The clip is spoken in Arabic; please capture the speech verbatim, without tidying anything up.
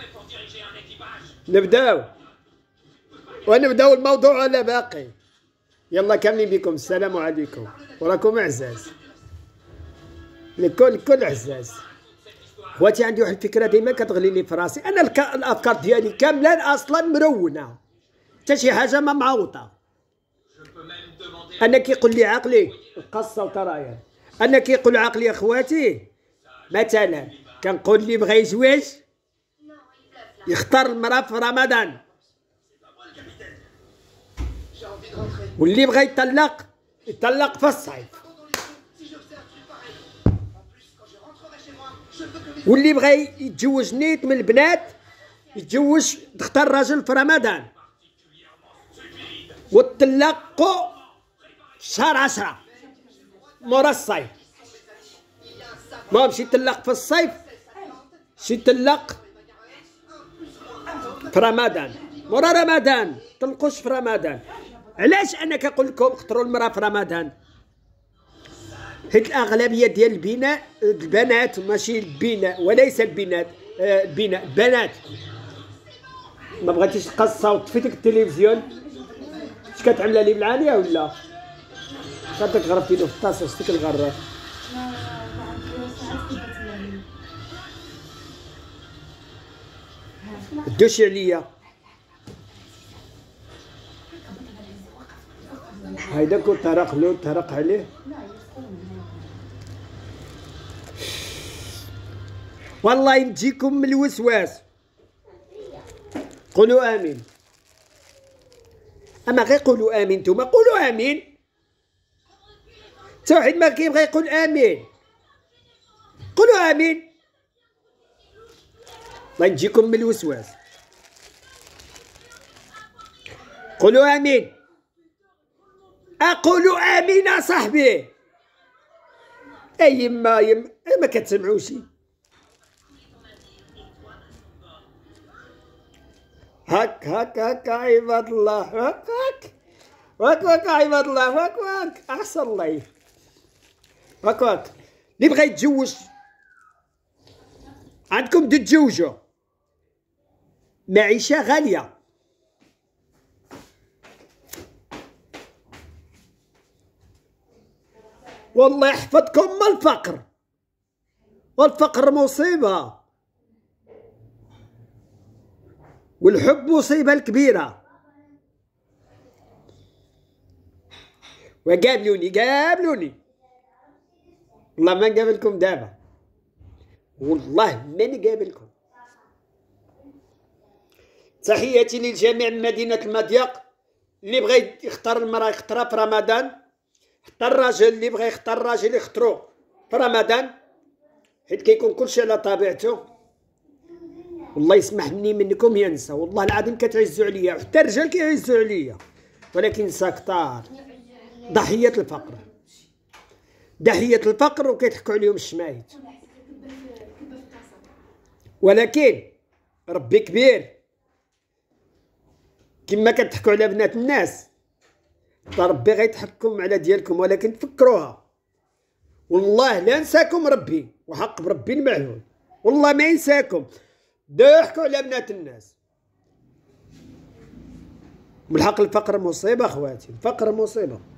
نبداو ونبداو الموضوع ولا باقي؟ يلا كاملين بكم السلام عليكم وراكم اعزاز لكل كل اعزاز. خواتي عندي واحد الفكره ديما كتغلي لي في راسي، انا الافكار ديالي كامله اصلا مرونه، حتى شي حاجه ما معوطه. انا كيقول لي عقلي القصه وترايا، انا كيقول عقلي يا خواتي مثلا كنقول اللي بغى يزوج يختار المراه في رمضان، واللي بغى يطلق يطلق في الصيف، واللي بغى يتزوج نيت من البنات يتزوج تختار راجل في رمضان، وتطلقوا في شهر عشرة مورا الصيف. ما مشي يطلق في الصيف، شي يطلق في رمضان، مورا رمضان طلقوش في رمضان. علاش انا كنقول لكم اختاروا المراه في رمضان؟ حيت الاغلبيه ديال البناء البنات، ماشي البناء وليس البنات، آه البناء بنات. ما بغيتيش تقصى وطفيتك التلفزيون؟ اش كتعملها لي بالعاليه ولا خاطرك غرفتي له في الطاسه شتيك الغراف؟ دوشي عليا هيدا كون طرق له طرق عليه. والله نجيكم من الوسواس. قولوا امين. اما غير قولوا امين نتوما، قولوا امين. حتى واحد ما كيبغي يقول امين قولوا امين. الله نجيكم من الوسواس. قولوا امين. اقولوا امين اصاحبي. اي يما يما ما كتسمعوش. هاك هاك هاك عباد الله، هاك هاك هاك هاك عباد الله، هاك هاك احسن الله. هاك هاك اللي بغى يتزوج عندكم تتزوجوا. معيشة غالية، والله يحفظكم من الفقر، والفقر مصيبة، والحب مصيبة الكبيرة. وقابلوني قابلوني والله ما نقابلكم دابا، والله ماني قابلكم. تحياتي للجميع من مدينة المضيق. اللي بغى يختار المرأة يختارها في رمضان، حتى الراجل اللي بغى يختار الراجل يختارو في رمضان، حيت كيكون كلشي على طبيعته. والله يسمح مني منكم يا نسا، والله العظيم كتعزوا عليا، حتى الرجال كيعزوا عليا، ولكن نسا كتار ضحية الفقر، ضحية الفقر وكيضحكوا عليهم الشمايت. ولكن ربي كبير، كما كتضحكوا على بنات الناس ربي غيضحككم على ديالكم، ولكن تفكروها. والله لا نساكم ربي، وحق بربي المعهود والله ما ينساكم. ضحكوا على بنات الناس. بالحق الفقر مصيبه اخواتي، الفقر مصيبه.